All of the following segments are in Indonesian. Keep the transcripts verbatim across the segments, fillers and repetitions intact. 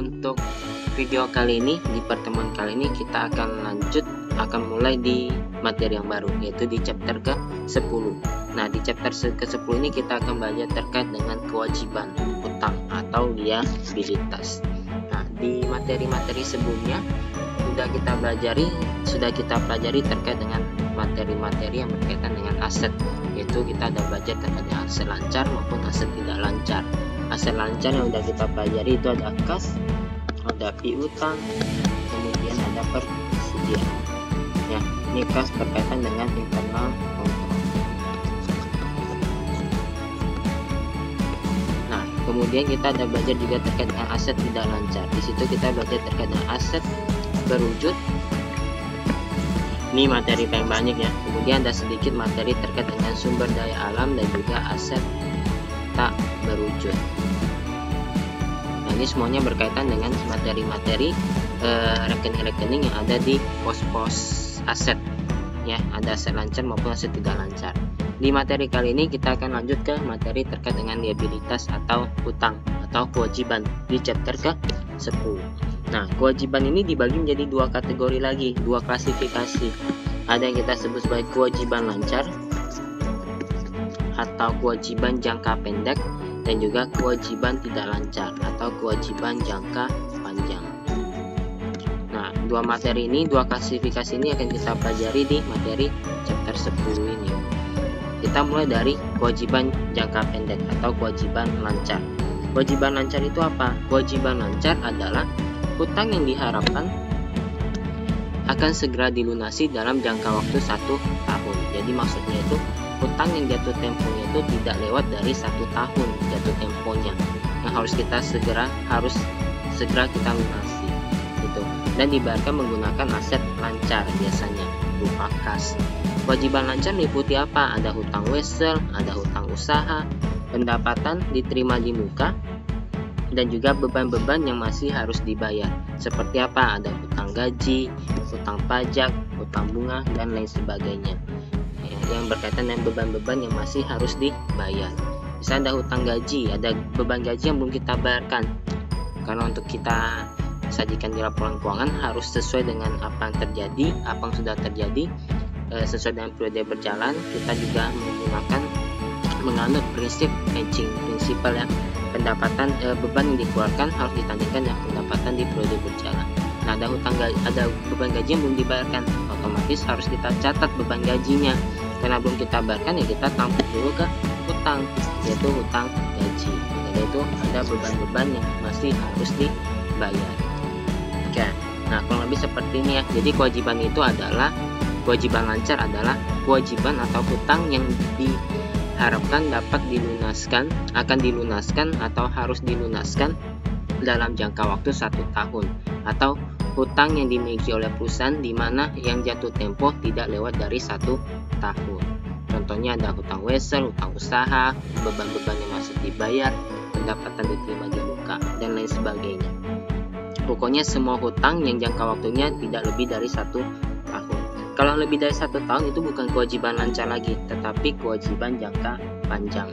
untuk video kali ini, di pertemuan kali ini kita akan lanjut, akan mulai di materi yang baru, yaitu di chapter ke sepuluh. Nah, di chapter ke sepuluh ini kita akan belajar terkait dengan kewajiban utang atau liabilitas. Nah, di materi-materi sebelumnya sudah kita pelajari, sudah kita pelajari terkait dengan materi-materi yang berkaitan dengan aset, yaitu kita ada belajar terkait dengan aset lancar maupun aset tidak lancar. Aset lancar yang sudah kita pelajari itu ada kas, ada piutang, kemudian ada persediaan. Ya, ini kas berkaitan dengan internal kontrol. Nah, kemudian kita ada belajar juga terkait dengan aset tidak lancar. Di situ kita belajar terkait dengan aset berwujud. Ini materi paling banyak ya. Kemudian ada sedikit materi terkait dengan sumber daya alam dan juga aset tak berwujud. Nah, ini semuanya berkaitan dengan materi-materi eh, rekening-rekening yang ada di pos-pos aset ya, ada aset lancar maupun aset tidak lancar. Di materi kali ini kita akan lanjut ke materi terkait dengan liabilitas atau hutang atau kewajiban di chapter ke sepuluh. Nah, kewajiban ini dibagi menjadi dua kategori lagi, dua klasifikasi. Ada yang kita sebut sebagai kewajiban lancar atau kewajiban jangka pendek, dan juga kewajiban tidak lancar atau kewajiban jangka panjang. Nah, dua materi ini, dua klasifikasi ini akan kita pelajari di materi chapter sepuluh ini. Kita mulai dari kewajiban jangka pendek atau kewajiban lancar. Kewajiban lancar itu apa? Kewajiban lancar adalah hutang yang diharapkan akan segera dilunasi dalam jangka waktu satu tahun. Jadi maksudnya itu hutang yang jatuh temponya itu tidak lewat dari satu tahun jatuh temponya, yang harus kita segera harus segera kita lunasi gitu. Dan dibayarkan menggunakan aset lancar biasanya berupa kas. Kewajiban lancar meliputi apa? Ada hutang wesel, ada hutang usaha, pendapatan diterima di muka, dan juga beban-beban yang masih harus dibayar. Seperti apa? Ada hutang gaji, hutang pajak, hutang bunga, dan lain sebagainya. Ya, yang berkaitan dengan beban-beban yang masih harus dibayar. Misalnya ada hutang gaji, ada beban gaji yang belum kita bayarkan. Karena untuk kita sajikan di laporan keuangan harus sesuai dengan apa yang terjadi, apa yang sudah terjadi, e, sesuai dengan periode berjalan. Kita juga menggunakan menganut prinsip hedging principle ya. Pendapatan e, beban yang dikeluarkan harus ditandingkan dengan pendapatan di periode berjalan. Nah, ada hutang gaji, ada beban gaji yang belum dibayarkan, otomatis harus kita catat beban gajinya. Karena belum kita bayarkan ya kita tampung dulu ke hutang, yaitu hutang gaji. Jadi itu ada beban-beban yang masih harus dibayar. Oke. Nah, kurang lebih seperti ini ya. Jadi kewajiban itu adalah kewajiban lancar adalah kewajiban atau hutang yang di harapkan dapat dilunaskan, akan dilunaskan atau harus dilunaskan dalam jangka waktu satu tahun, atau hutang yang dimiliki oleh perusahaan di mana yang jatuh tempo tidak lewat dari satu tahun. Contohnya ada hutang wesel, hutang usaha, beban-beban yang masih dibayar, pendapatan diterima di muka, dan lain sebagainya. Pokoknya semua hutang yang jangka waktunya tidak lebih dari satu tahun. Kalau lebih dari satu tahun itu bukan kewajiban lancar lagi, tetapi kewajiban jangka panjang.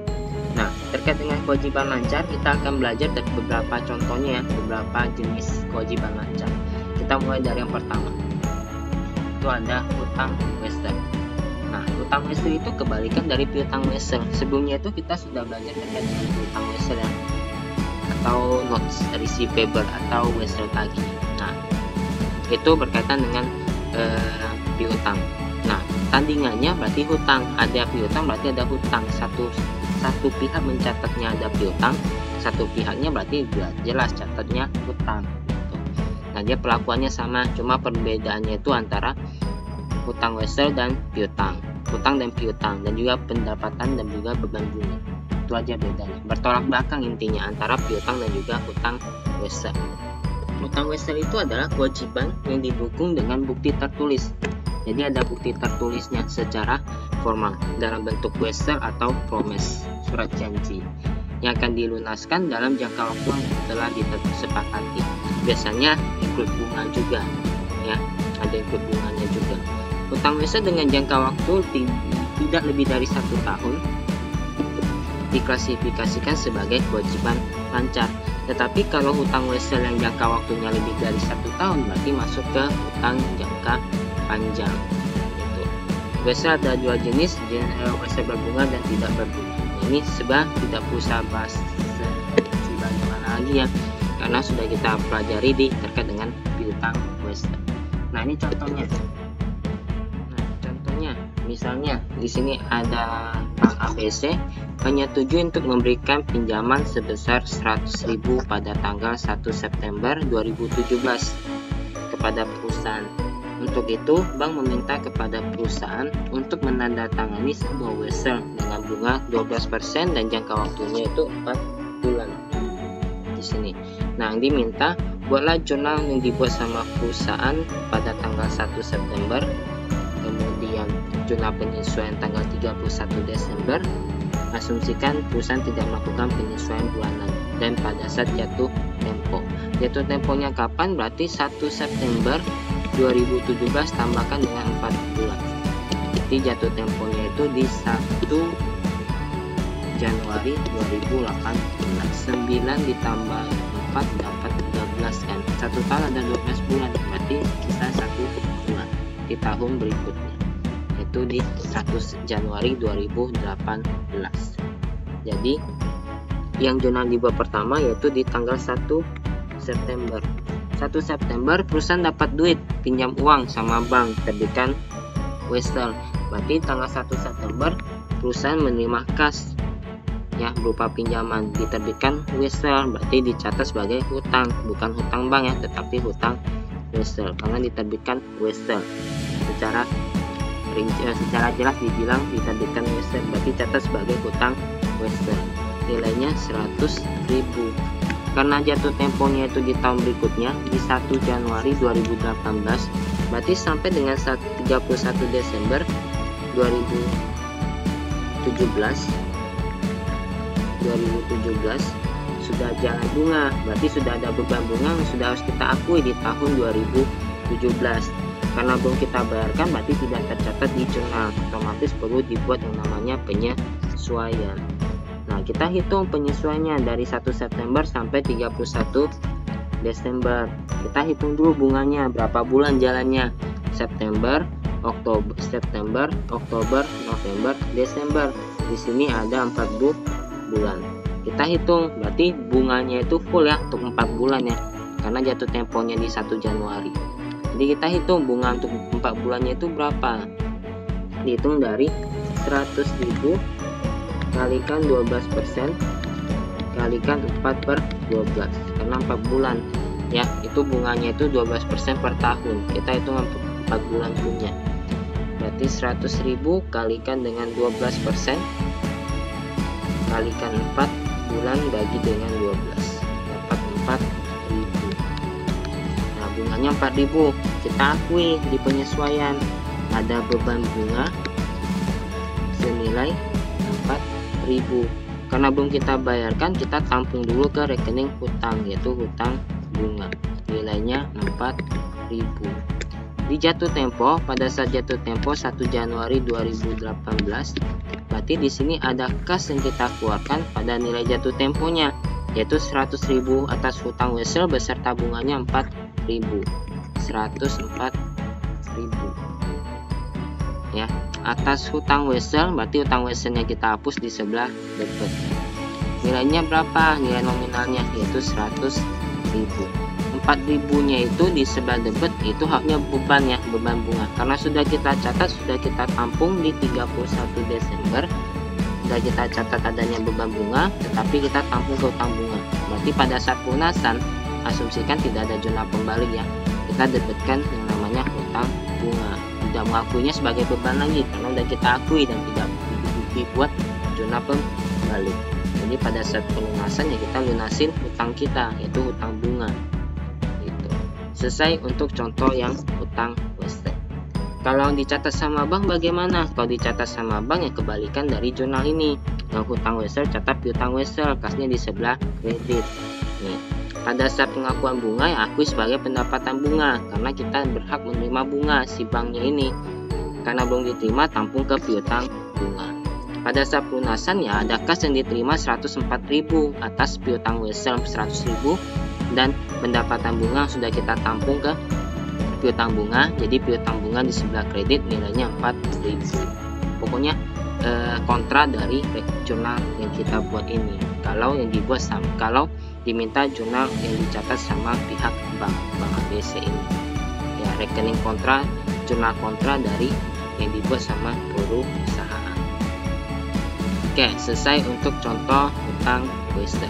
Nah, terkait dengan kewajiban lancar, kita akan belajar dari beberapa contohnya ya, beberapa jenis kewajiban lancar. Kita mulai dari yang pertama. Itu ada hutang wesel. Nah, hutang wesel itu kebalikan dari piutang wesel. Sebelumnya itu kita sudah belajar terkait dengan piutang wesel ya, atau notes receivable atau wesel tagih. Nah, itu berkaitan dengan Uh, piutang. Nah, tandingannya berarti hutang. Ada piutang berarti ada hutang. Satu satu pihak mencatatnya ada piutang, satu pihaknya berarti jelas catatnya hutang. Nah, dia pelakuannya sama, cuma perbedaannya itu antara hutang wesel dan piutang, hutang dan piutang, dan juga pendapatan dan juga beban bunga. Itu aja bedanya. Bertolak belakang intinya antara piutang dan juga hutang wesel. Hutang wesel itu adalah kewajiban yang didukung dengan bukti tertulis. Jadi ada bukti tertulisnya secara formal dalam bentuk wesel atau promise, surat janji, yang akan dilunaskan dalam jangka waktu yang telah disepakati. Biasanya include bunga juga, ya, ada include bunganya juga. Hutang wesel dengan jangka waktu tidak lebih dari satu tahun diklasifikasikan sebagai kewajiban lancar. Tetapi kalau hutang wesel yang jangka waktunya lebih dari satu tahun berarti masuk ke hutang jangka panjang. Gitu. Wesel ada dua jenis, wesel berbunga dan tidak berbunga. Ini sebab tidak usah bahas sebagaimana lagi ya, karena sudah kita pelajari di terkait dengan piutang wesel. Nah ini contohnya. Nah contohnya, misalnya di sini ada bank A B C menyetujui untuk memberikan pinjaman sebesar seratus ribu pada tanggal satu September dua ribu tujuh belas kepada perusahaan. Untuk itu, bank meminta kepada perusahaan untuk menandatangani sebuah wesel dengan bunga dua belas persen dan jangka waktunya itu empat bulan. Di sini. Nah, yang diminta, buatlah jurnal yang dibuat sama perusahaan pada tanggal satu September, kemudian jurnal penyesuaian tanggal tiga puluh satu Desember. Asumsikan perusahaan tidak melakukan penyesuaian bulanan dan pada saat jatuh tempo. Jatuh temponya kapan? Berarti satu September dua ribu tujuh belas tambahkan dengan empat bulan. Jadi jatuh temponya itu di satu Januari dua ribu delapan belas. sembilan ditambah empat dapat tiga belas kan. Satu tahun ada dua belas bulan, berarti sisa satu bulan di tahun berikutnya. Itu di satu Januari dua ribu delapan belas. Jadi yang jurnal dibuat pertama yaitu di tanggal satu September. satu September perusahaan dapat duit pinjam uang sama bank, terbitkan wesel. Berarti tanggal satu September perusahaan menerima kas ya berupa pinjaman, diterbitkan wesel, berarti dicatat sebagai hutang, bukan hutang bank ya, tetapi hutang wesel karena diterbitkan wesel. Secara secara jelas dibilang diterbitkan wesel, berarti catat sebagai hutang wesel. Nilainya seratus ribu. Karena jatuh temponya itu di tahun berikutnya di satu Januari dua ribu delapan belas, berarti sampai dengan tiga puluh satu Desember dua ribu tujuh belas sudah jalan bunga, berarti sudah ada beban bunga yang sudah harus kita akui di tahun dua ribu tujuh belas. Karena belum kita bayarkan berarti tidak tercatat di jurnal, otomatis perlu dibuat yang namanya penyesuaian. Nah, kita hitung penyesuaiannya dari satu September sampai tiga puluh satu Desember. Kita hitung dulu bunganya, berapa bulan jalannya. September, Oktober, September, Oktober, November, Desember. Di sini ada empat bulan. Kita hitung, berarti bunganya itu full ya untuk empat bulan ya. Karena jatuh temponya di satu Januari. Jadi kita hitung bunga untuk empat bulannya itu berapa. Dihitung dari seratus ribu kalikan dua belas persen kalikan empat per dua belas karena empat bulan ya, itu bunganya itu dua belas persen per tahun. Kita hitung untuk empat bulan punya, berarti seratus ribu kalikan dengan dua belas persen kalikan empat bulan bagi dengan dua belas dapat empat ribu. Nah, bunganya empat ribu. Kita akui di penyesuaian ada beban bunga senilai empat ribu. Karena belum kita bayarkan, kita tampung dulu ke rekening hutang, yaitu hutang bunga, nilainya empat ribu. Di jatuh tempo, pada saat jatuh tempo satu Januari dua ribu delapan belas, berarti di sini ada kas yang kita keluarkan pada nilai jatuh temponya, yaitu seratus ribu atas hutang wesel beserta bunganya empat ribu. seratus empat ribu. Ya, atas hutang wesel, berarti hutang weselnya kita hapus di sebelah debit. Nilainya berapa? Nilai nominalnya yaitu seratus ribu. empat ribunya itu di sebelah debit, itu haknya beban ya, beban bunga. Karena sudah kita catat, sudah kita tampung di tiga puluh satu Desember, sudah kita catat adanya beban bunga, tetapi kita tampung ke hutang bunga. Berarti pada saat pelunasan, asumsikan tidak ada jurnal pembalik ya, kita debitkan yang namanya hutang bunga. Tidak mengakuinya sebagai beban lagi karena sudah kita akui dan tidak dibuat jurnal pembalik. Jadi pada saat pelunasan ya kita lunasin hutang kita, yaitu hutang bunga. Gitu. Selesai untuk contoh yang hutang wesel. Kalau dicatat sama bank bagaimana? Kalau dicatat sama bank ya kebalikan dari jurnal ini. Yang hutang wesel catat piutang wesel, kasnya di sebelah kredit. Nih. Pada saat pengakuan bunga ya akui sebagai pendapatan bunga karena kita berhak menerima bunga si banknya ini. Karena belum diterima tampung ke piutang bunga. pada saat pelunasan ya ada kas yang diterima seratus empat ribu atas piutang wesel seratus ribu, dan pendapatan bunga sudah kita tampung ke piutang bunga, jadi piutang bunga di sebelah kredit nilainya empat ribu. Pokoknya eh, kontra dari jurnal yang kita buat ini. Kalau yang dibuat sama, kalau diminta jurnal yang dicatat sama pihak bank bank A B C ini, ya rekening kontra, jurnal kontra dari yang dibuat sama perusahaan. Oke, selesai untuk contoh hutang wesel.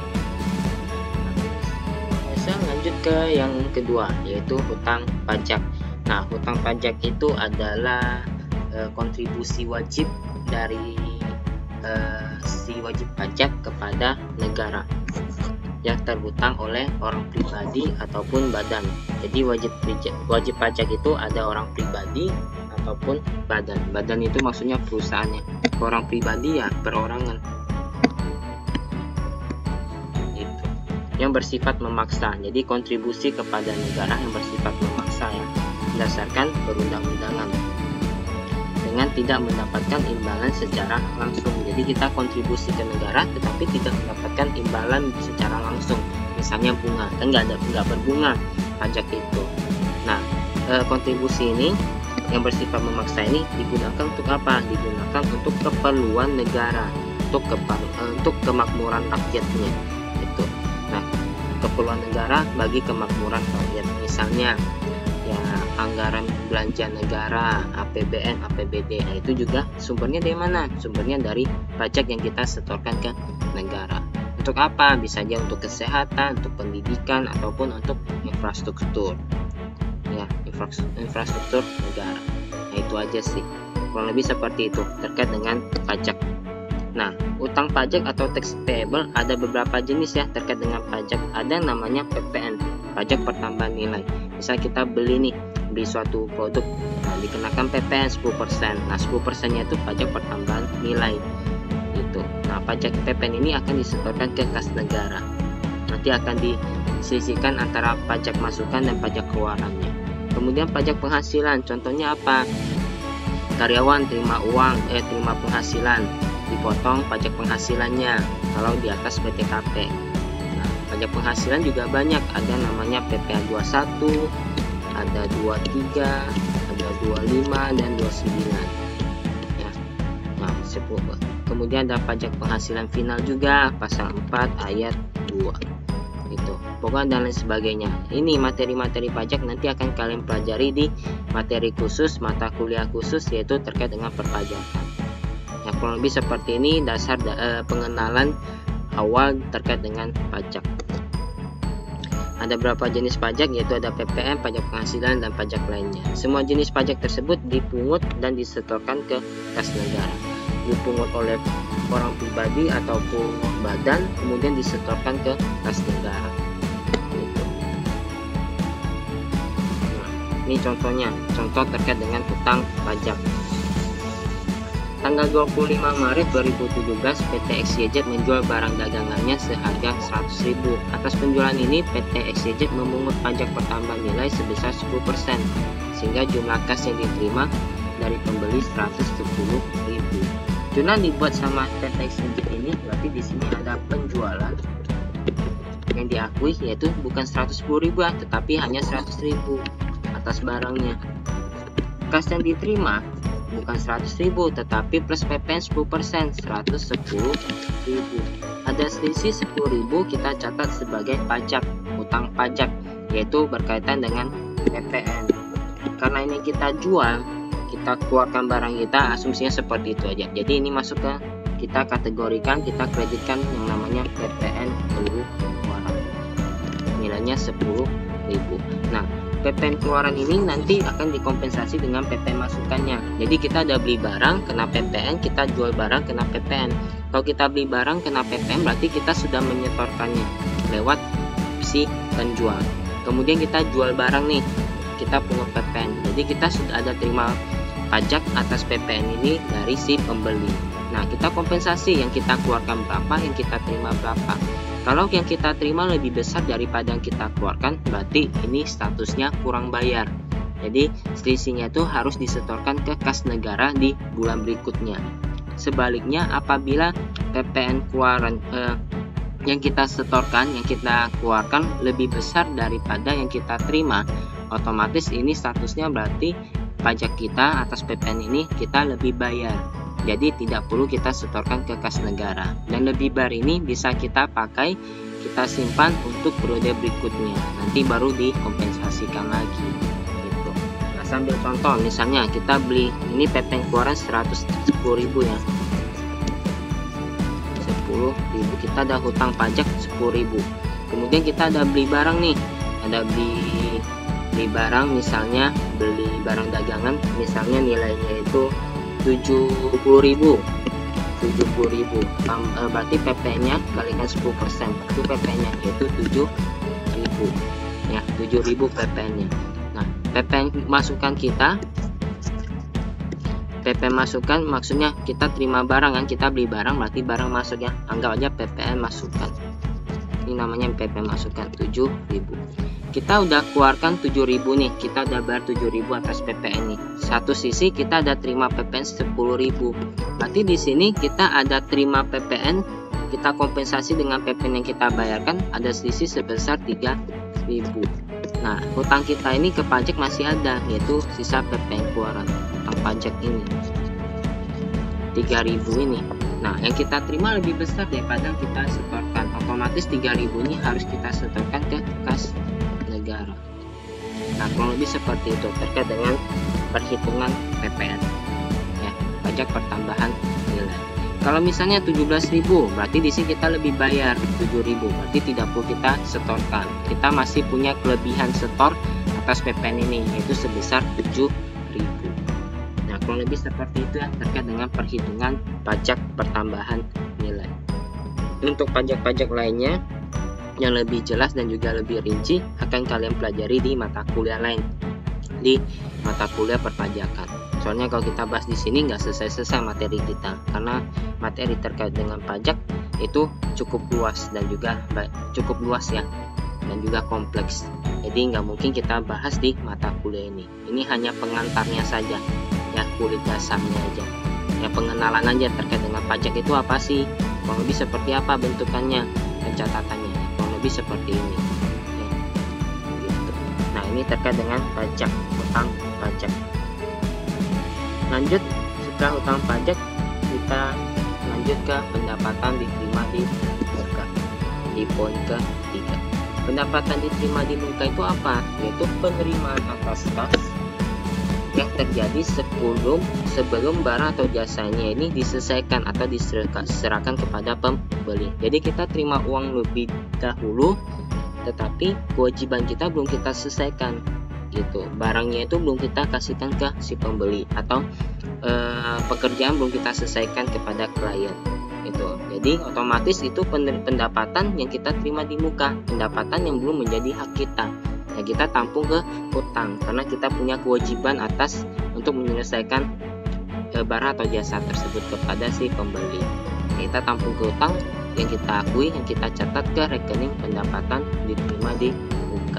Lanjut ke yang kedua, yaitu hutang pajak. Nah, hutang pajak itu adalah e, kontribusi wajib dari e, si wajib pajak kepada negara yang terhutang oleh orang pribadi ataupun badan. Jadi wajib wajib pajak itu ada orang pribadi ataupun badan. Badan itu maksudnya perusahaannya. Orang pribadi ya perorangan. Yang bersifat memaksa, jadi kontribusi kepada negara yang bersifat memaksa ya, berdasarkan perundang-undangan dengan tidak mendapatkan imbalan secara langsung. Jadi kita kontribusi ke negara tetapi tidak mendapatkan imbalan secara langsung, misalnya bunga, kan nggak ada nggak berbunga pajak itu. Nah, e, kontribusi ini yang bersifat memaksa ini digunakan untuk apa? Digunakan untuk keperluan negara, untuk keper, e, untuk kemakmuran rakyatnya itu. Nah, keperluan negara bagi kemakmuran rakyat, misalnya ya anggaran belanja negara, A P B N, A P B D. Nah, itu juga sumbernya dari mana? Sumbernya dari pajak yang kita setorkan ke negara. Untuk apa? Bisa aja untuk kesehatan, untuk pendidikan, ataupun untuk infrastruktur. Ya, infrastruktur negara. Nah, itu aja sih. Kurang lebih seperti itu terkait dengan pajak. Nah, utang pajak atau tax payable ada beberapa jenis ya terkait dengan pajak. Ada yang namanya P P N, pajak pertambahan nilai. Misal kita beli nih, beli suatu produk, nah dikenakan P P N sepuluh persen. Nah, sepuluh persen-nya itu pajak pertambahan nilai. Gitu. Nah, pajak P P N ini akan disetorkan ke kas negara. Nanti akan diselisihkan antara pajak masukan dan pajak keluarannya. Kemudian pajak penghasilan, contohnya apa? Karyawan terima uang, eh terima penghasilan, dipotong pajak penghasilannya kalau di atas P T K P. Nah, pajak penghasilan juga banyak, ada namanya P P H dua puluh satu, ada dua puluh tiga, ada dua puluh lima dan dua puluh sembilan. Ya. Nah, sepuluh. Kemudian ada pajak penghasilan final juga, pasal empat ayat dua. Gitu. Pokoknya dan lain sebagainya. Ini materi-materi pajak nanti akan kalian pelajari di materi khusus, mata kuliah khusus, yaitu terkait dengan perpajakan. Ya, kurang lebih seperti ini dasar uh, pengenalan awal terkait dengan pajak. Ada berapa jenis pajak, yaitu ada P P N, pajak penghasilan, dan pajak lainnya. Semua jenis pajak tersebut dipungut dan disetorkan ke kas negara. Dipungut oleh orang pribadi ataupun badan, kemudian disetorkan ke kas negara. Gitu. Nah, ini contohnya, contoh terkait dengan hutang pajak. Tanggal dua puluh lima Maret dua ribu tujuh belas, P T X Y Z menjual barang dagangannya seharga seratus ribu. Atas penjualan ini, P T X Y Z memungut pajak pertambahan nilai sebesar sepuluh persen, sehingga jumlah kas yang diterima dari pembeli seratus sepuluh ribu. Jurnal dibuat sama P T X Y Z ini, berarti di sini ada penjualan yang diakui, yaitu bukan seratus sepuluh ribu, tetapi hanya seratus ribu atas barangnya. Kas yang diterima bukan seratus ribu, tetapi plus P P N sepuluh persen, seratus sepuluh ribu. Ada selisih sepuluh ribu, kita catat sebagai pajak, utang pajak, yaitu berkaitan dengan P P N. Karena ini kita jual, kita keluarkan barang kita, asumsinya seperti itu aja. Jadi ini masuk ke, kita kategorikan, kita kreditkan yang namanya P P N keluaran. Nilainya sepuluh ribu. Nah, P P N keluaran ini nanti akan dikompensasi dengan P P N masukannya. Jadi kita ada beli barang kena P P N, kita jual barang kena P P N. Kalau kita beli barang kena P P N, berarti kita sudah menyetorkannya lewat si penjual. Kemudian kita jual barang nih, kita pungut P P N. Jadi kita sudah ada terima pajak atas P P N ini dari si pembeli. Nah, kita kompensasi, yang kita keluarkan berapa, yang kita terima berapa. Kalau yang kita terima lebih besar daripada yang kita keluarkan, berarti ini statusnya kurang bayar. Jadi selisihnya itu harus disetorkan ke kas negara di bulan berikutnya. sebaliknya apabila P P N keluaran eh, yang kita setorkan, yang kita keluarkan lebih besar daripada yang kita terima, otomatis ini statusnya berarti pajak kita atas P P N ini kita lebih bayar. Jadi tidak perlu kita setorkan ke kas negara. Dan lebih bayar ini bisa kita pakai, kita simpan untuk periode berikutnya. Nanti baru dikompensasikan lagi. Gitu. Nah, sambil contoh, misalnya kita beli ini P P N keluaran seratus sepuluh ribu ya. sepuluh ribu, kita ada hutang pajak sepuluh ribu. Kemudian kita ada beli barang nih, ada beli beli barang, misalnya beli barang dagangan, misalnya nilainya itu tujuh puluh ribu, tujuh puluh ribu, berarti P P N nya kalikan sepuluh persen, itu P P N nya yaitu tujuh ribu ya, tujuh ribu P P N nya. Nah, P P N masukan kita, P P N masukan maksudnya kita terima barang kan, kita beli barang berarti barang masuk ya, anggap aja P P N masukan, ini namanya P P N masukan tujuh ribu. Kita udah keluarkan tujuh ribu nih, kita udah bayar tujuh ribu atas P P N nih. Satu sisi kita ada terima P P N sepuluh ribu, berarti di sini kita ada terima P P N, kita kompensasi dengan P P N yang kita bayarkan, ada sisi sebesar tiga ribu. Nah, hutang kita ini ke pajak masih ada, yaitu sisa P P N keluaran hutang pajak ini tiga ribu ini. Nah, yang kita terima lebih besar daripada yang kita setorkan, otomatis tiga ribu ini harus kita setorkan ke kas negara. Nah, kurang lebih seperti itu terkait dengan perhitungan P P N ya, pajak pertambahan nilai. Kalau misalnya tujuh belas ribu, berarti di sini kita lebih bayar tujuh ribu, berarti tidak perlu kita setorkan. Kita masih punya kelebihan setor atas P P N ini, yaitu sebesar tujuh ribu. Nah, kurang lebih seperti itu ya terkait dengan perhitungan pajak pertambahan nilai. Untuk pajak-pajak lainnya yang lebih jelas dan juga lebih rinci akan kalian pelajari di mata kuliah lain, di mata kuliah perpajakan. Soalnya kalau kita bahas di sini nggak selesai-selesai materi kita, karena materi terkait dengan pajak itu cukup luas dan juga cukup luas ya, dan juga kompleks. Jadi nggak mungkin kita bahas di mata kuliah ini. Ini hanya pengantarnya saja, ya, kulit dasarnya aja. Ya, pengenalan aja terkait dengan pajak itu apa sih, kurang lebih seperti apa bentukannya, pencatatannya, kurang lebih seperti ini. Ya, gitu. Nah, ini terkait dengan pajak, hutang pajak. Lanjut, setelah hutang pajak kita lanjut ke pendapatan diterima di muka, di poin ketiga. Pendapatan diterima di muka itu apa? Yaitu penerimaan atas kas yang terjadi sebelum sebelum barang atau jasanya ini diselesaikan atau diserahkan kepada pembeli. Jadi kita terima uang lebih dahulu, tetapi kewajiban kita belum kita selesaikan. Gitu, barangnya itu belum kita kasihkan ke si pembeli, atau e, pekerjaan belum kita selesaikan kepada klien. Gitu. Jadi otomatis itu pendapatan yang kita terima di muka, pendapatan yang belum menjadi hak kita. Ya, kita tampung ke hutang karena kita punya kewajiban atas untuk menyelesaikan e, barang atau jasa tersebut kepada si pembeli. Kita tampung ke hutang yang kita akui, yang kita catat ke rekening pendapatan diterima di muka.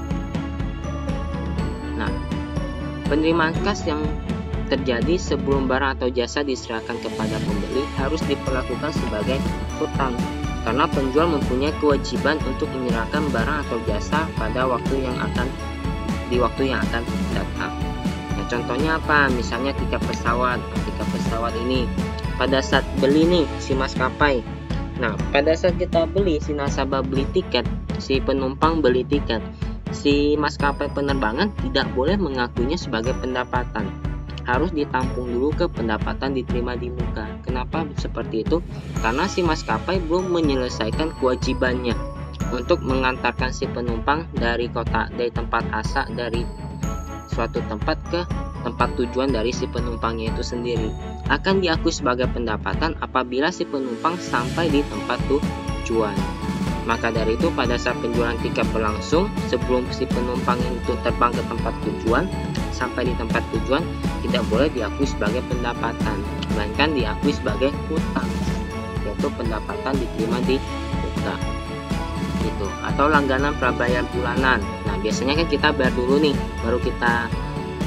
Nah, penerimaan kas yang terjadi sebelum barang atau jasa diserahkan kepada pembeli harus diperlakukan sebagai hutang, karena penjual mempunyai kewajiban untuk menyerahkan barang atau jasa pada waktu yang akan di waktu yang akan datang. Nah, contohnya apa? Misalnya tiket pesawat. Tiket pesawat ini pada saat beli nih si maskapai. Nah, pada saat kita beli, si nasabah beli tiket, si penumpang beli tiket, si maskapai penerbangan tidak boleh mengakuinya sebagai pendapatan. Harus ditampung dulu ke pendapatan diterima di muka. Kenapa seperti itu? Karena si maskapai belum menyelesaikan kewajibannya untuk mengantarkan si penumpang dari kota, dari tempat asal, dari suatu tempat ke tempat tujuan dari si penumpangnya itu sendiri. Akan diakui sebagai pendapatan apabila si penumpang sampai di tempat tujuan. Maka dari itu pada saat penjualan tiket berlangsung, sebelum si penumpang itu terbang ke tempat tujuan, sampai di tempat tujuan tidak boleh diakui sebagai pendapatan, melainkan diakui sebagai hutang, yaitu pendapatan diterima di muka. Gitu. Atau langganan prabayar bulanan. Nah, biasanya kan kita bayar dulu nih, baru kita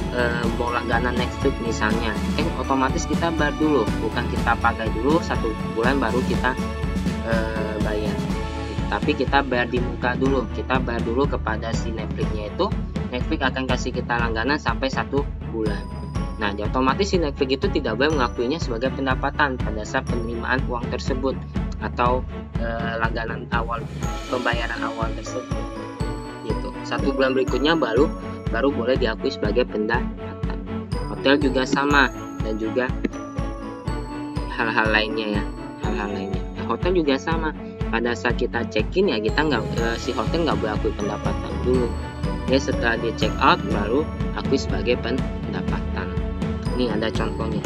e, mau langganan Netflix misalnya, kan otomatis kita bayar dulu, bukan kita pakai dulu satu bulan baru kita e, bayar, tapi kita bayar di muka dulu. Kita bayar dulu kepada si Netflixnya itu, Netflix akan kasih kita langganan sampai satu bulan. Nah, di otomatis si Netflix itu tidak boleh mengakuinya sebagai pendapatan pada saat penerimaan uang tersebut atau e, langganan awal, pembayaran awal tersebut. Gitu. Satu bulan berikutnya baru baru boleh diakui sebagai pendapatan. Hotel juga sama, dan juga hal-hal lainnya ya, hal-hal lainnya. Nah, hotel juga sama. Pada saat kita check-in ya kita nggak e, si hotel nggak boleh akui pendapatan dulu. Ya setelah di check out baru akui sebagai pendapatan. Ini ada contohnya.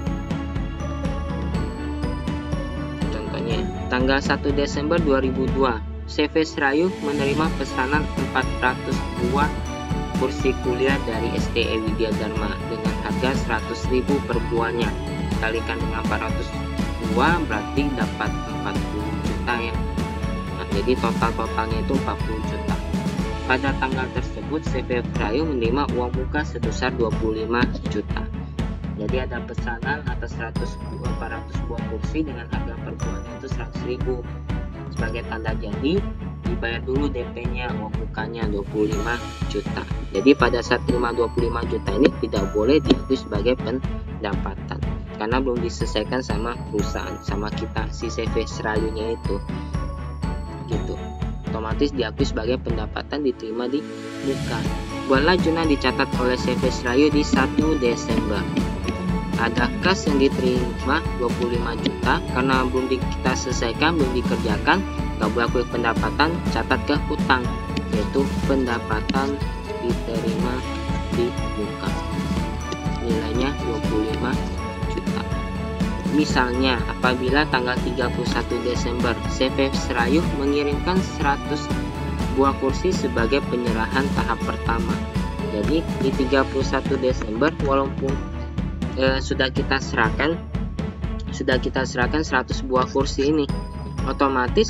Contohnya tanggal satu Desember dua ribu dua, C V Serayu menerima pesanan empat ratus buah kursi kuliah dari S T E Widya Dharma dengan harga seratus ribu per buahnya. Kalikan dengan empat ratus buah berarti dapat empat puluh juta ya. Nah, jadi total-totalnya itu empat puluh juta. Pada tanggal tersebut C V Serayu menerima uang muka sebesar dua puluh lima juta. Jadi ada pesanan atas seratus buah, empat ratus buah kursi dengan harga per buahnya itu seratus ribu. Sebagai tanda jadi dibayar dulu D P-nya, uang mukanya dua puluh lima juta. Jadi pada saat terima dua puluh lima juta ini tidak boleh diakui sebagai pendapatan karena belum diselesaikan sama perusahaan, sama kita si C V Serayunya itu. Gitu. Otomatis diakui sebagai pendapatan diterima di muka. Buatlah jurnal dicatat oleh C V Serayu di satu Desember. Ada kas yang diterima dua puluh lima juta karena belum di, kita selesaikan, belum dikerjakan, nggak boleh akui pendapatan, catat ke hutang, yaitu pendapatan diterima di muka, nilainya dua puluh lima juta. Misalnya apabila tanggal tiga puluh satu Desember C V Serayu mengirimkan seratus buah kursi sebagai penyerahan tahap pertama. Jadi di tiga puluh satu Desember walaupun e, sudah kita serahkan sudah kita serahkan seratus buah kursi ini, otomatis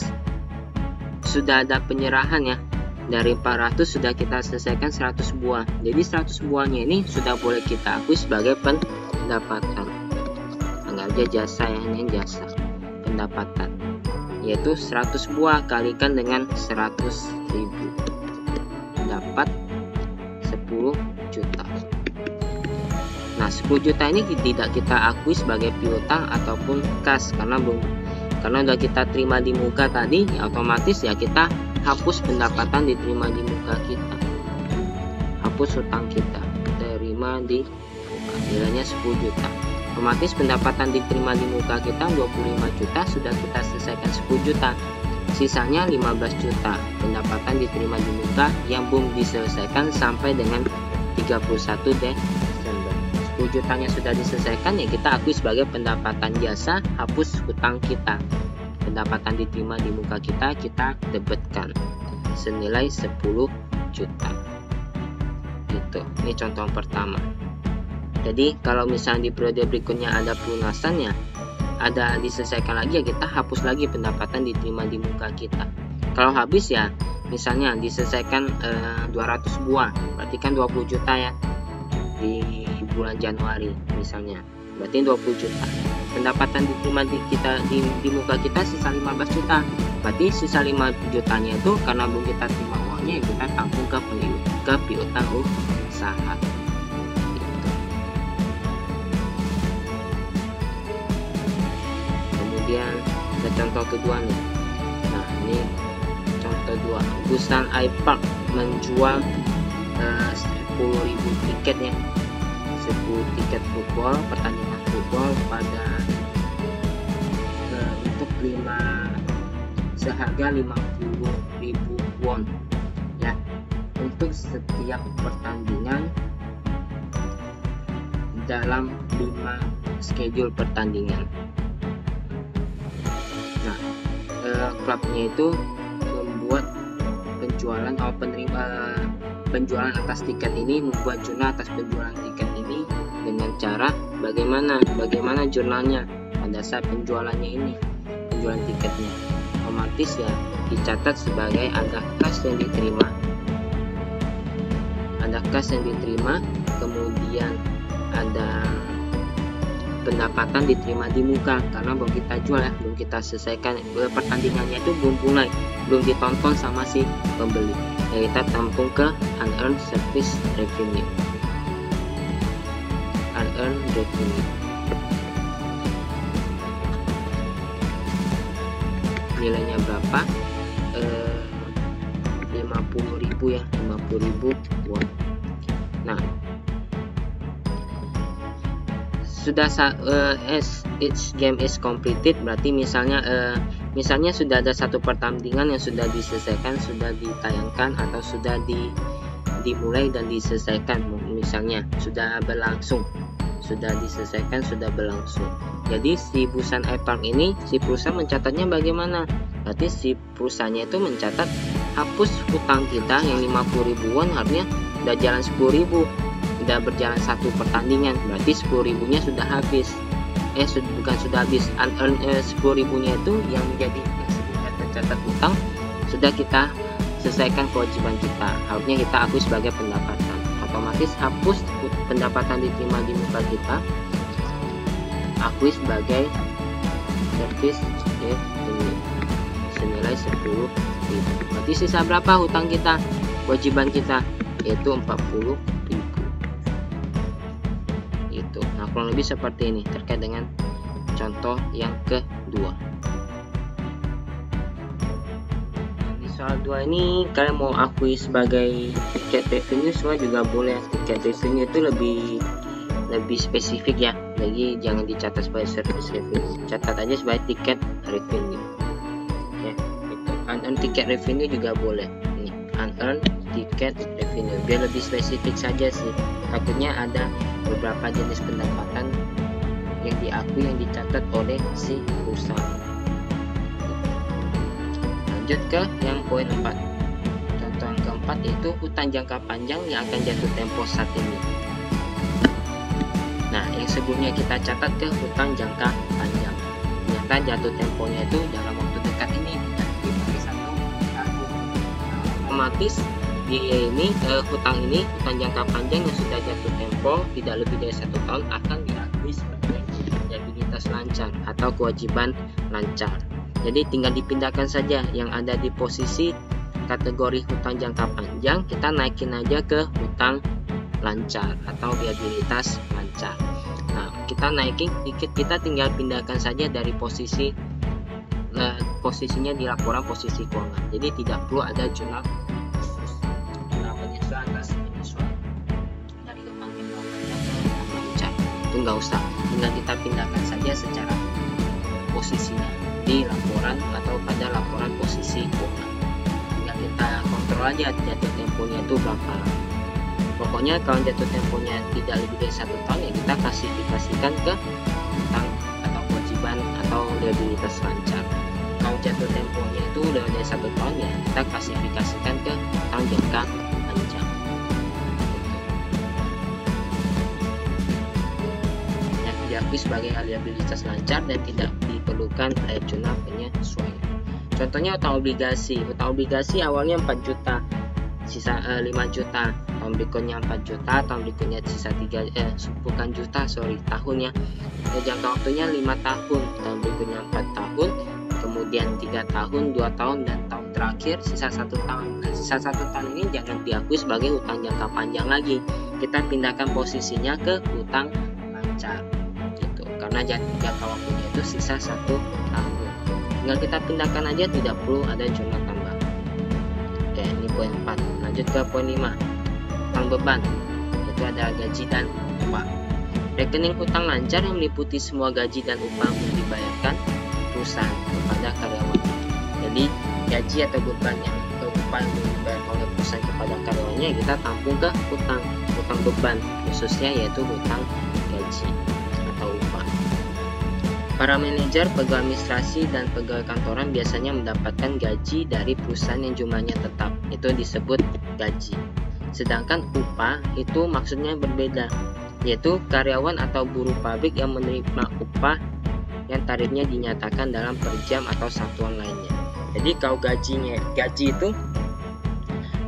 sudah ada penyerahan ya. Dari empat ratus sudah kita selesaikan seratus buah. Jadi seratus buahnya ini sudah boleh kita akui sebagai pendapatan. Anggap aja jasa ya, ini jasa pendapatan. Yaitu seratus buah kalikan dengan seratus ribu. Dapat sepuluh juta. Nah, sepuluh juta ini tidak kita akui sebagai piutang ataupun kas karena belum karena udah kita terima di muka tadi, ya otomatis ya kita hapus pendapatan diterima di muka kita, hapus hutang kita terima di muka, nilainya sepuluh juta. Otomatis pendapatan diterima di muka kita dua puluh lima juta, sudah kita selesaikan sepuluh juta, sisanya lima belas juta pendapatan diterima di muka yang belum diselesaikan sampai dengan tiga puluh satu Desember. Sepuluh jutanya sudah diselesaikan, ya kita akui sebagai pendapatan jasa, hapus hutang kita. Pendapatan diterima di muka kita, kita debetkan senilai sepuluh juta. Gitu. Ini contoh pertama. Jadi kalau misalnya di periode berikutnya ada pelunasan ya, ada diselesaikan lagi ya kita hapus lagi pendapatan diterima di muka kita. Kalau habis ya, misalnya diselesaikan eh, dua ratus buah, berarti kan dua puluh juta ya di bulan Januari misalnya. Berarti dua puluh juta. Pendapatan diterima di kita di, di muka kita sisa lima belas juta. Berarti sisa lima jutanya itu karena belum kita terima uangnya, ya kita tampung ke ke piutang usaha. Gitu. Kemudian ada contoh kedua nih. Nah, ini contoh dua. Busan iPark menjual uh, sepuluh ribu tiket ya. sepuluh tiket football, pertandingan football pada uh, untuk lima seharga lima puluh ribu won ya, untuk setiap pertandingan dalam lima schedule pertandingan. Nah, uh, klubnya itu membuat penjualan atau penerima penjualan atas tiket ini, membuat jurnal atas penjualan tiket ini dengan cara bagaimana bagaimana jurnalnya pada saat penjualannya ini, penjualan tiketnya otomatis ya dicatat sebagai ada kas yang diterima ada kas yang diterima kemudian ada pendapatan diterima di muka, karena belum kita jual ya, belum kita selesaikan pertandingannya, itu belum mulai, belum ditonton sama si pembeli. Ya, kita tampung ke unearned service revenue. Unearned revenue. Nilainya berapa? Eh, lima puluh ribu ya, lima puluh ribu won. Nah, sudah uh, as each game is completed, berarti misalnya uh, misalnya sudah ada satu pertandingan yang sudah diselesaikan, sudah ditayangkan atau sudah di, dimulai dan diselesaikan, misalnya sudah berlangsung, sudah diselesaikan, sudah berlangsung. Jadi si perusahaan iPark ini, si perusahaan mencatatnya bagaimana? Berarti si perusahaannya itu mencatat hapus hutang kita yang lima puluh ribu won, harusnya udah jalan sepuluh ribu, udah berjalan satu pertandingan, berarti sepuluh ribunya sudah habis. Eh sudah, bukan sudah habis, unearned eh, sepuluh ribunya itu yang menjadi yang sedikit tercatat hutang sudah kita selesaikan kewajiban kita, harusnya kita akui sebagai pendapatan. Otomatis hapus pendapatan diterima di muka kita, akui sebagai service revenue senilai sepuluh ribu. Berarti sisa berapa hutang kita, kewajiban kita, yaitu empat puluh ribu. Itu. Nah, kurang lebih seperti ini terkait dengan contoh yang kedua. Di soal dua ini kalian mau akui sebagai tiket revenue semua juga boleh. Tiket revenue itu lebih lebih spesifik ya, jadi jangan dicatat sebagai service revenue, catat aja sebagai tiket revenue ya. Itu unearned ticket revenue juga boleh. Ini unearned ticket revenue biar lebih spesifik saja sih, takutnya ada beberapa jenis pendapatan yang diakui yang dicatat oleh si perusahaan. Lanjut ke yang poin empat. Contoh yang keempat yaitu hutang jangka panjang yang akan jatuh tempo saat ini. Nah, yang sebelumnya kita catat ke hutang jangka panjang, ternyata jatuh temponya itu dalam waktu dekat ini, tidak lebih dari satu tahun. Otomatis di ini eh, hutang ini, hutang jangka panjang yang sudah jatuh tempo tidak lebih dari satu tahun akan diakui sebagai liabilitas lancar atau kewajiban lancar. Jadi tinggal dipindahkan saja yang ada di posisi kategori hutang jangka panjang, kita naikin aja ke hutang lancar atau liabilitas lancar. Nah, kita naikin dikit, kita tinggal pindahkan saja dari posisi eh, posisinya di laporan posisi keuangan. Jadi tidak perlu ada jurnal khusus, jurnal penyesuaian, kasih penyesuaian dari hutang jangka panjang ke hutang lancar. Itu nggak usah, tinggal kita pindahkan saja secara posisinya di laporan atau pada laporan posisi keuangan. Tinggal kita kontrol aja jatuh temponya itu berapa. Pokoknya kalau jatuh temponya tidak lebih dari satu tahun ya kita klasifikasikan ke hutang atau kewajiban atau liabilitas lancar. Kalau jatuh temponya itu lebih dari satu tahun ya kita klasifikasikan ke hutang jangka panjang. Yang diakui sebagai liabilitas lancar dan tidak diperlukan air jurnal penyesuaian. Contohnya hutang obligasi. Hutang obligasi awalnya empat juta, sisa eh, lima juta, tahun berikutnya empat juta, tahun berikutnya sisa tiga eh bukan juta sorry tahun ya, eh, jangka waktunya lima tahun, tahun berikutnya empat tahun, kemudian tiga tahun, dua tahun, dan tahun terakhir sisa satu tahun. Nah, sisa satu tahun ini jangan diakui sebagai hutang jangka panjang lagi, kita pindahkan posisinya ke hutang lancar gitu, karena jangka waktunya itu sisa satu tahun. Tinggal kita pindahkan aja, tidak perlu ada jurnal tambah. Oke, ini poin empat. Lanjut ke poin lima. Hutang beban, yaitu ada gaji dan upah. Rekening hutang lancar yang meliputi semua gaji dan upah yang dibayarkan perusahaan kepada karyawan. Jadi gaji atau beban yang atau upah yang dibayarkan oleh perusahaan kepada karyawannya kita tampung ke hutang hutang beban, khususnya yaitu hutang gaji atau upah. Para manajer, pegawai administrasi, dan pegawai kantoran biasanya mendapatkan gaji dari perusahaan yang jumlahnya tetap, itu disebut gaji. Sedangkan upah itu maksudnya berbeda, yaitu karyawan atau buruh pabrik yang menerima upah yang tarifnya dinyatakan dalam per jam atau satuan lainnya. Jadi kalau gajinya gaji itu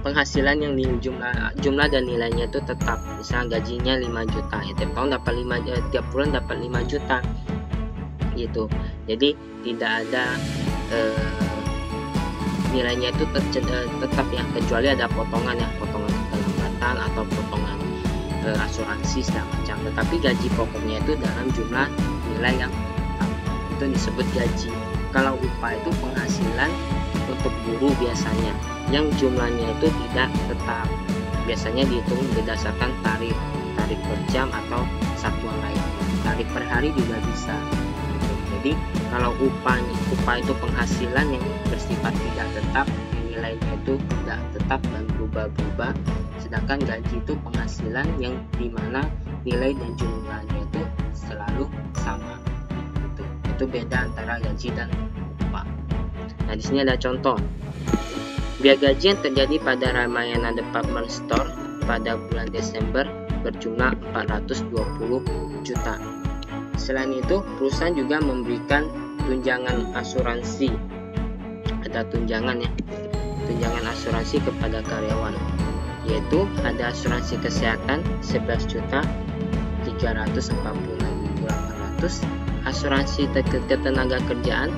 penghasilan yang di jumlah jumlah dan nilainya itu tetap. Misalnya gajinya lima juta, ya tiap tahun dapat lima eh, tiap bulan dapat lima juta gitu. Jadi tidak ada eh, nilainya itu tetap ya, kecuali ada potongan ya, potongan keterlambatan atau potongan eh, asuransi segala macam. Tetapi gaji pokoknya itu dalam jumlah nilai yang tetap, itu disebut gaji. Kalau upah itu penghasilan untuk guru biasanya yang jumlahnya itu tidak tetap, biasanya dihitung berdasarkan tarif tarif per jam atau satuan lain, tarif per hari juga bisa. Jadi kalau upah upah itu penghasilan yang bersifat tidak tetap, nilainya itu tidak tetap dan berubah-ubah, sedangkan gaji itu penghasilan yang dimana nilai dan jumlahnya itu selalu sama. Itu itu beda antara gaji dan upah. Nah, di sini ada contoh. Biaya gaji yang terjadi pada Ramayana Department Store pada bulan Desember berjumlah empat ratus dua puluh juta. Selain itu, perusahaan juga memberikan tunjangan asuransi. Ada tunjangan ya, tunjangan asuransi kepada karyawan, yaitu ada asuransi kesehatan sebelas juta tiga ratus empat puluh enam ribu delapan ratus, asuransi ketenaga kerjaan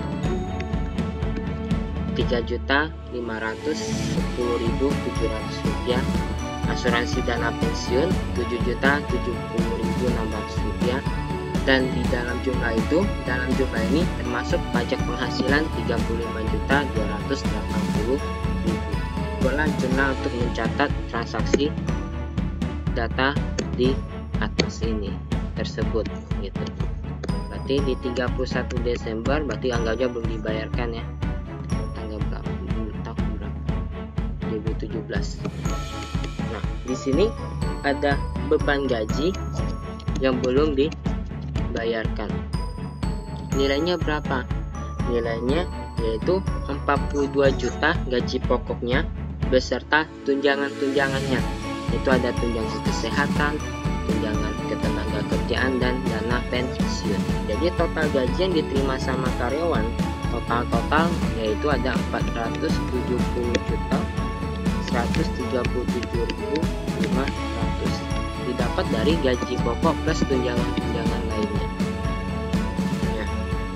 tiga juta lima ratus sepuluh ribu tujuh ratus rupiah, asuransi dana pensiun tujuh juta tujuh puluh ribu enam ratus rupiah, dan di dalam jumlah itu, dalam jumlah ini termasuk pajak penghasilan tiga puluh lima juta dua ratus delapan puluh ribu. Buatlah jurnal untuk mencatat transaksi data di atas ini tersebut gitu. Berarti di tiga puluh satu Desember berarti anggapnya belum dibayarkan ya. Tanggal berapa? Tahun berapa? dua ribu tujuh belas. Nah, di sini ada beban gaji yang belum di bayarkan. Nilainya berapa? Nilainya yaitu empat puluh dua juta gaji pokoknya beserta tunjangan-tunjangannya. Itu ada tunjangan kesehatan, tunjangan ketenaga kerjaan, dan dana pensiun. Jadi total gaji yang diterima sama karyawan total-total yaitu ada empat ratus tujuh puluh juta seratus tiga puluh tujuh ribu lima ratus, didapat dari gaji pokok plus tunjangan-tunjangan lainnya. Ya.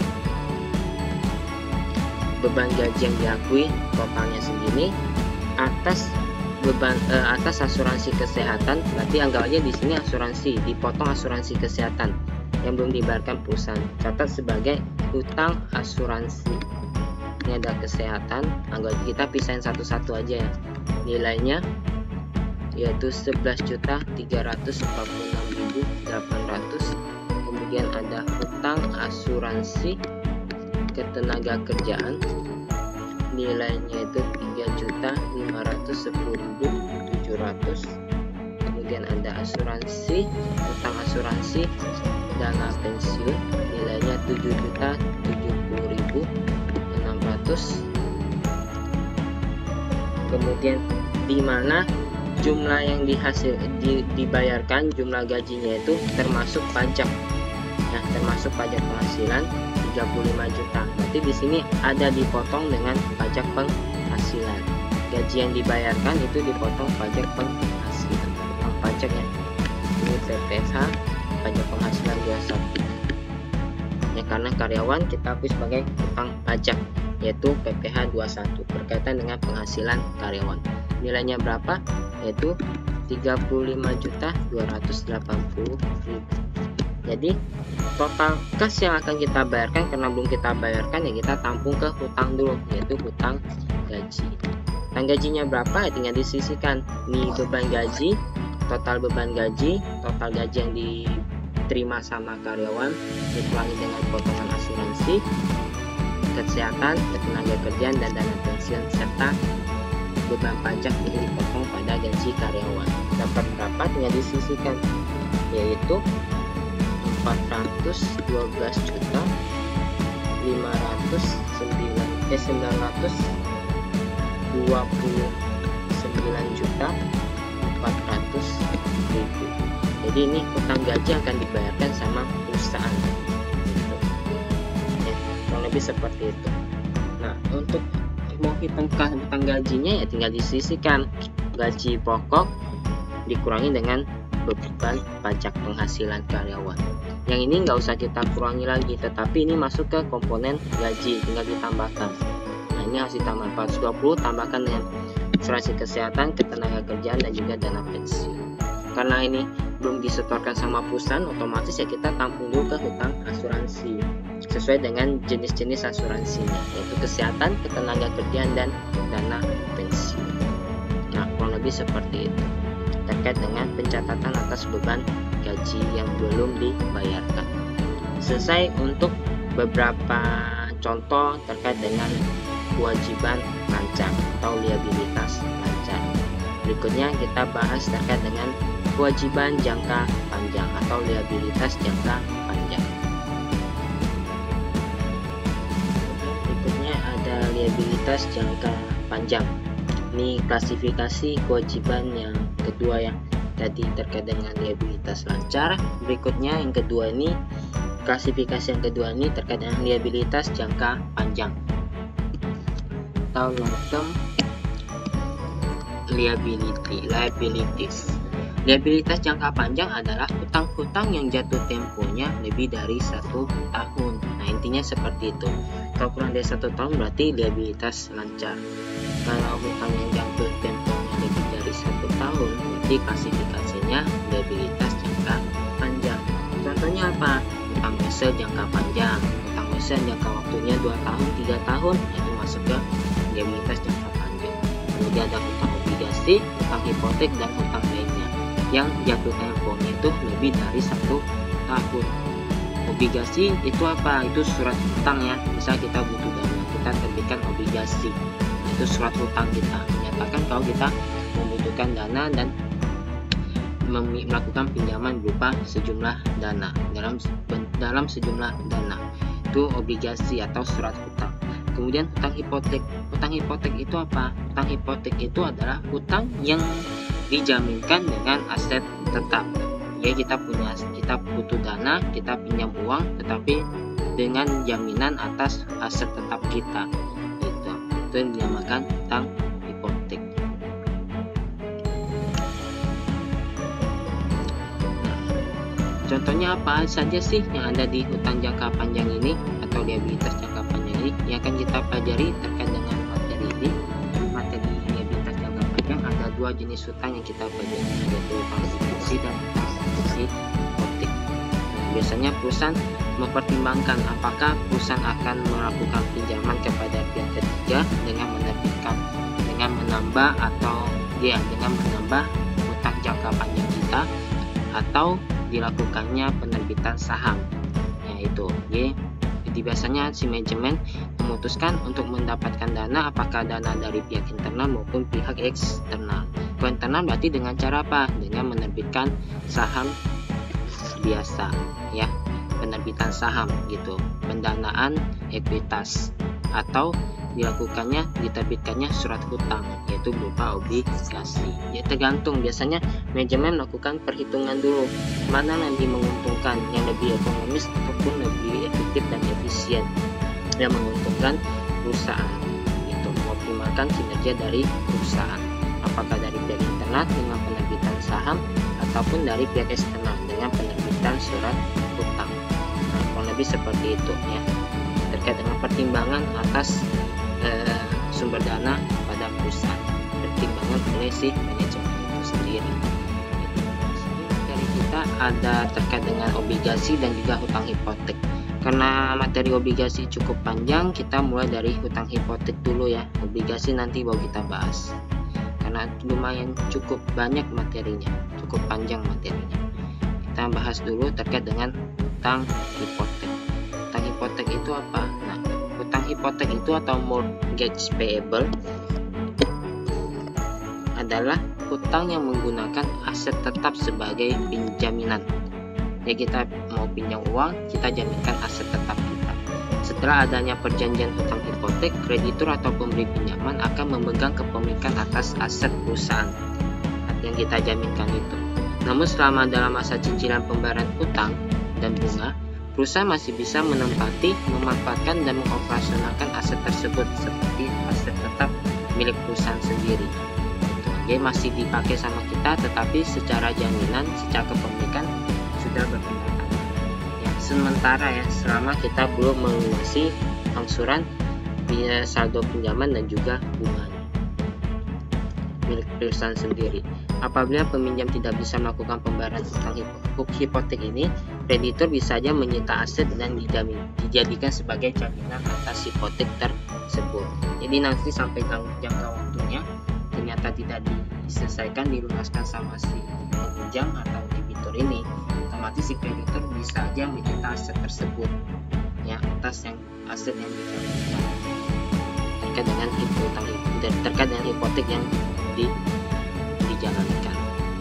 Beban gaji yang diakui totalnya segini. Atas beban eh, atas asuransi kesehatan, berarti anggap aja di sini asuransi, dipotong asuransi kesehatan yang belum dibayarkan perusahaan, catat sebagai utang asuransi. Ini ada kesehatan, anggap kita pisahin satu-satu aja ya. Nilainya yaitu sebelas juta tiga ratus empat puluh enam ribu delapan ratus. Kemudian ada utang asuransi ketenaga kerjaan, nilainya itu tiga juta lima ratus sepuluh ribu tujuh ratus. Kemudian ada asuransi, utang asuransi dana pensiun, nilainya tujuh juta tujuh puluh ribu enam ratus. Kemudian di mana jumlah yang dihasil di, dibayarkan jumlah gajinya itu termasuk pajak. Nah, termasuk pajak penghasilan tiga puluh lima juta. Berarti di sini ada dipotong dengan pajak penghasilan. Gaji yang dibayarkan itu dipotong pajak penghasilan. Utang pajak ya. Ini P P H, pajak penghasilan dua puluh satu. Ya, karena karyawan kita akui sebagai utang pajak, yaitu P P H dua puluh satu berkaitan dengan penghasilan karyawan. Nilainya berapa? Yaitu tiga puluh lima juta dua ratus delapan puluh ribu. Jadi total kas yang akan kita bayarkan, karena belum kita bayarkan ya kita tampung ke hutang dulu, yaitu hutang gaji. Hutang gajinya berapa ya tinggal disisihkan. Ini beban gaji, total beban gaji, total gaji yang diterima sama karyawan dikurangi dengan potongan asuransi kesehatan, ketenaga kerjaan, dan dana pensiun, serta beban pajak ini dipotong pada gaji karyawan. Dapat berapa tinggal disisihkan, yaitu empat ratus dua belas juta lima ratus sembilan ratus dua puluh sembilan juta empat ratus ribu. Jadi ini utang gaji akan dibayarkan sama perusahaan. Ya, kurang lebih seperti itu. Nah, untuk mau hitung hutang gajinya ya tinggal disisihkan gaji pokok dikurangi dengan beban pajak penghasilan karyawan. Yang ini nggak usah kita kurangi lagi, tetapi ini masuk ke komponen gaji, tinggal ditambahkan. Nah, ini harus ditambah empat ratus dua puluh, tambahkan dengan asuransi kesehatan, ketenagakerjaan, dan juga dana pensiun. Karena ini belum disetorkan sama perusahaan, otomatis ya kita tampung dulu ke hutang asuransi sesuai dengan jenis-jenis asuransinya, yaitu kesehatan, ketenagakerjaan, dan dana pensiun. Nah, kurang lebih seperti itu terkait dengan pencatatan atas beban gaji yang belum dibayarkan. Selesai untuk beberapa contoh terkait dengan kewajiban lancar atau liabilitas lancar. Berikutnya kita bahas terkait dengan kewajiban jangka panjang atau liabilitas jangka panjang. Berikutnya ada liabilitas jangka panjang. Ini klasifikasi kewajiban yang kedua yang tadi terkait dengan liabilitas lancar. Berikutnya yang kedua ini klasifikasi yang kedua ini terkait dengan liabilitas jangka panjang atau long term liability liabilities. Liabilitas jangka panjang adalah hutang-hutang yang jatuh temponya lebih dari satu tahun. Nah, intinya seperti itu. Kalau kurang dari satu tahun berarti liabilitas lancar. Kalau hutang yang jatuh temponya lebih dari satu tahun, berarti klasifikasinya liabilitas jangka panjang. Contohnya apa? Hutang wesel jangka panjang. Hutang wesel jangka waktunya dua tahun, tiga tahun, itu masuk ke liabilitas jangka panjang. Kemudian ada hutang obligasi, hutang hipotek, dan hutang lainnya yang jatuh temponya itu lebih dari satu tahun. Obligasi itu apa? Itu surat hutang ya. Misal kita butuh dana, kita terbitkan obligasi. Itu surat hutang kita menyatakan kalau kita membutuhkan dana dan melakukan pinjaman berupa sejumlah dana dalam dalam sejumlah dana. Itu obligasi atau surat hutang. Kemudian hutang hipotek. Hutang hipotek itu apa? Hutang hipotek itu adalah hutang yang dijaminkan dengan aset tetap. Ya, kita punya kita butuh dana, kita pinjam uang, tetapi dengan jaminan atas aset tetap kita. Itu itu yang dinamakan hutang hipotek. Nah, contohnya apa saja sih yang ada di hutang jangka panjang ini atau liabilitas jangka panjang ini yang akan kita pelajari terkait dengan materi ini. Materi liabilitas jangka panjang ada dua jenis hutang yang kita pelajari, yaitu hutang subsidi dan hutang subsidi hipotek. Nah, biasanya perusahaan mempertimbangkan apakah perusahaan akan melakukan pinjaman kepada pihak ketiga dengan menerbitkan dengan menambah atau ya dengan menambah hutang jangka panjang kita, atau dilakukannya penerbitan saham. Yaitu ya, jadi biasanya si manajemen memutuskan untuk mendapatkan dana, apakah dana dari pihak internal maupun pihak eksternal. Kalau internal berarti dengan cara apa? Dengan menerbitkan saham biasa, ya, penerbitan saham gitu, pendanaan ekuitas, atau dilakukannya diterbitkannya surat hutang, yaitu berupa obligasi. Ya, tergantung, biasanya manajemen melakukan perhitungan dulu mana yang lebih menguntungkan, yang lebih ekonomis ataupun lebih efektif dan efisien, yang menguntungkan perusahaan. Itu mengoptimalkan kinerja dari perusahaan, apakah dari pihak internal dengan penerbitan saham ataupun dari pihak eksternal dengan penerbitan surat hutang. Nah, kurang lebih seperti itu ya, terkait dengan pertimbangan atas eh, sumber dana pada perusahaan, pertimbangan oleh si manajemen itu sendiri. Dari kita ada terkait dengan obligasi dan juga hutang hipotek. Karena materi obligasi cukup panjang, kita mulai dari hutang hipotek dulu ya. Obligasi nanti baru kita bahas, karena lumayan cukup banyak materinya, cukup panjang materinya. Kita bahas dulu terkait dengan hutang hipotek. Hutang hipotek itu apa? Nah, hutang hipotek itu atau mortgage payable adalah hutang yang menggunakan aset tetap sebagai penjaminan. Ya, kita mau pinjam uang, kita jaminkan aset tetap kita. Setelah adanya perjanjian hutang hipotek, kreditur atau pemberi pinjaman akan memegang kepemilikan atas aset perusahaan yang kita jaminkan itu. Namun selama dalam masa cicilan pembayaran hutang dan bunga, perusahaan masih bisa menempati, memanfaatkan, dan mengoperasionalkan aset tersebut seperti aset tetap milik perusahaan sendiri. Jadi masih dipakai sama kita, tetapi secara jaminan, secara kepemilikan sudah berpindah tangan. Ya, sementara ya, selama kita belum melunasi angsuran, saldo pinjaman dan juga bunganya milik perusahaan sendiri. Apabila peminjam tidak bisa melakukan pembayaran utang hipotek ini, kreditur bisa saja menyita aset dan dijamin, dijadikan sebagai jaminan atas hipotek tersebut. Jadi nanti sampai jangka waktunya ternyata tidak diselesaikan, dilunaskan sama si peminjam atau debitur ini, otomatis si kreditur bisa saja menyita aset tersebut ya, atas yang aset yang dijaminkan terkait dengan utang terkait dengan hipotek yang di, dijalankan.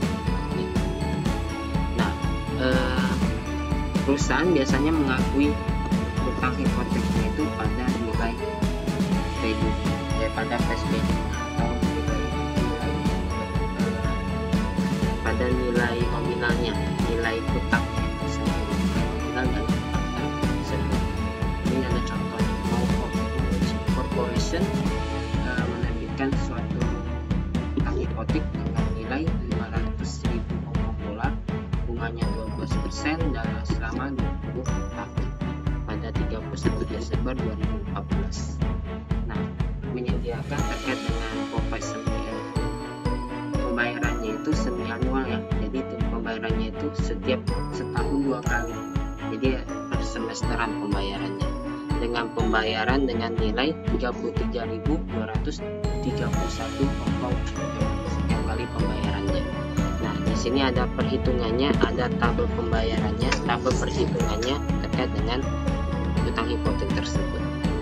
Nah, eh, perusahaan biasanya mengakui utang hipoteknya itu pada nilai value, ya, pada face value atau nilai, nilai eh, pada nilai nominalnya, nilai utangnya sendiri, nominal dan utang tersebut. Ini ada contoh, mau corporation uh, menerbitkan suatu utang hipotek dengan nilai lima ratus ribu Hong Kong dolar, bunganya dua belas persen dalam selama dua puluh tahun pada tiga puluh satu Desember dua ribu empat belas. Nah, menyediakan terkait dengan profession pembayarannya itu semi anual ya, jadi pembayarannya itu setiap setahun dua kali, jadi per semesteran pembayarannya, dengan pembayaran dengan nilai tiga puluh tiga ribu dua ratus tiga puluh satu Hong Kong setiap kali pembayarannya. Nah, di sini ada perhitungannya, ada tabel pembayarannya, tabel perhitungannya terkait dengan utang hipotek tersebut.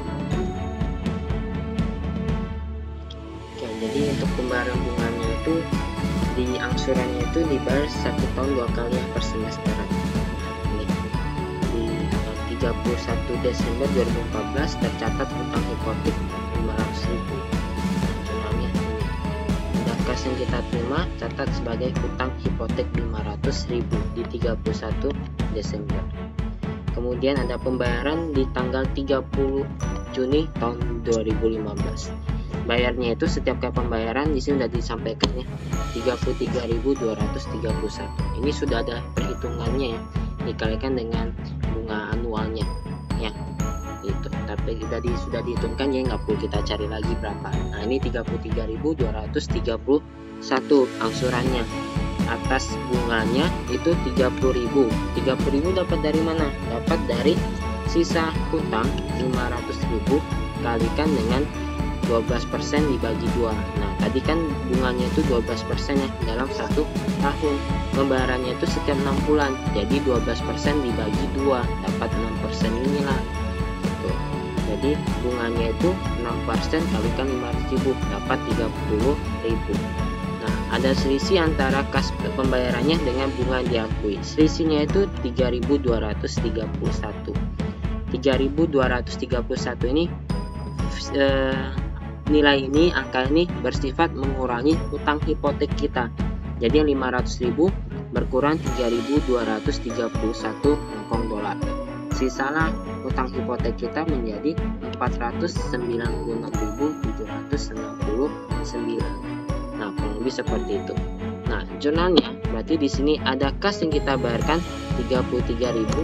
Oke, jadi untuk pembayaran bunganya itu di angsurannya itu dibayar satu tahun dua kali ya, per semesteran. Ini di tiga puluh satu Desember dua ribu empat belas tercatat utang hipotek lima ratus ribu. Jumlahnya ini. Dan kas yang kita terima catat sebagai utang hipotek lima ratus ribu di tiga puluh satu Desember. Kemudian ada pembayaran di tanggal tiga puluh Juni tahun dua ribu lima belas. Bayarnya itu setiap kali pembayaran di sini sudah disampaikan ya, tiga puluh tiga ribu dua ratus tiga puluh satu. Ini sudah ada perhitungannya ya, dikalikan dengan bunga anualnya ya. Itu. Tapi tadi sudah dihitungkan ya, nggak perlu kita cari lagi berapa. Nah, ini tiga puluh tiga ribu dua ratus tiga puluh satu angsurannya. Atas bunganya itu tiga puluh ribu. tiga puluh ribu dapat dari mana? Dapat dari sisa hutang lima ratus ribu kalikan dengan dua belas persen dibagi dua. Nah, tadi kan bunganya itu dua belas persen ya dalam satu tahun. Pembayarannya itu setiap enam bulan. Jadi dua belas persen dibagi dua dapat enam persen inilah. Gitu. Jadi bunganya itu enam persen kalikan lima ratus ribu dapat tiga puluh ribu. Nah, ada selisih antara kas pembayarannya dengan bunga diakui. Selisihnya itu tiga ribu dua ratus tiga puluh satu. tiga ribu dua ratus tiga puluh satu ini eh, nilai ini, angka ini bersifat mengurangi utang hipotek kita. Jadi yang lima ratus ribu berkurang tiga ribu dua ratus tiga puluh satu Hong Kong dolar. Sisalah utang hipotek kita menjadi empat ratus sembilan puluh enam ribu tujuh ratus enam puluh sembilan. Nah, kurang lebih seperti itu. Nah, jurnalnya berarti di sini ada kas yang kita bayarkan tiga puluh tiga ribu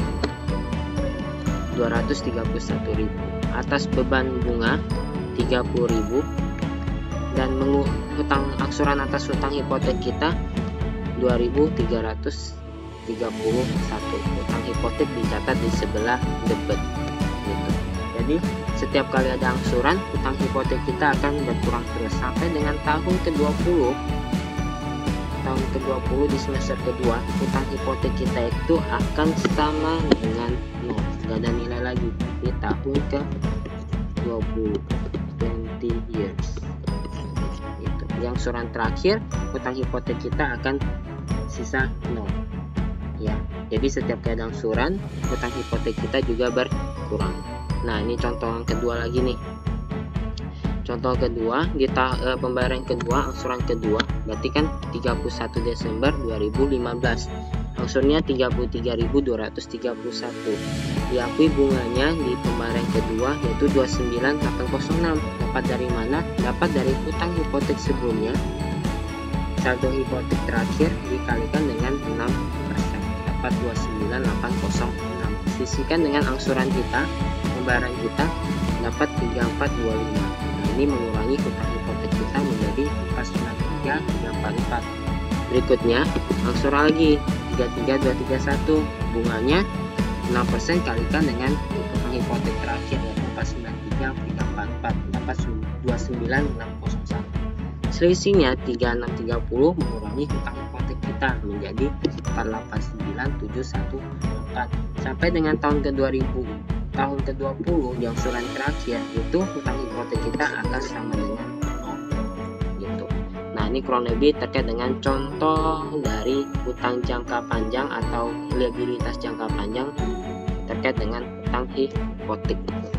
dua ratus tiga puluh satu ribu. Atas beban bunga tiga puluh ribu dan hutang angsuran atas hutang hipotek kita dua ribu tiga ratus tiga puluh satu. Hutang hipotek dicatat di sebelah debit gitu. Jadi setiap kali ada angsuran, hutang hipotek kita akan berkurang terus sampai dengan tahun ke dua puluh. Tahun ke dua puluh di semester kedua, hutang hipotek kita itu akan sama dengan nol, gak ada nilai lagi di tahun ke dua puluh. twenty years itu. Yang angsuran terakhir hutang hipotek kita akan sisa nol ya. Jadi setiap kali ada angsuran, hutang hipotek kita juga berkurang. Nah, ini contoh yang kedua lagi nih. Contoh kedua, kita eh, pembayaran kedua, angsuran kedua berarti kan tiga puluh satu Desember dua ribu lima belas. Angsurnya tiga puluh tiga ribu dua ratus tiga puluh satu. Diakui bunganya di pembayaran kedua yaitu dua puluh sembilan ribu delapan ratus enam. Dapat dari mana? Dapat dari hutang hipotek sebelumnya. Saldo hipotek terakhir dikalikan dengan enam persen. Dapat dua puluh sembilan ribu delapan ratus enam. Sisihkan dengan angsuran kita, pembayaran kita dapat tiga ribu empat ratus dua puluh lima. Nah, ini mengurangi hutang hipotek kita menjadi empat ratus sembilan puluh tiga ribu tiga ratus empat puluh empat. Berikutnya, angsuran lagi tiga puluh tiga ribu dua ratus tiga puluh satu. Bunganya enam persen kalikan dengan hutang hipotek terakhir yaitu empat ratus sembilan puluh tiga ribu tiga ratus empat puluh empat. Dapat dua puluh sembilan ribu enam ratus satu. Selisihnya tiga ribu enam ratus tiga puluh mengurangi hutang hipotek kita menjadi empat ratus delapan puluh sembilan ribu tujuh ratus empat. Sampai dengan tahun ke dua ribu, tahun ke dua puluh di angsuran terakhir itu hutang hipotek kita akan sama dengan nol gitu. Nah, ini kurang lebih terkait dengan contoh dari hutang jangka panjang atau liabilitas jangka panjang terkait dengan hutang hipotek.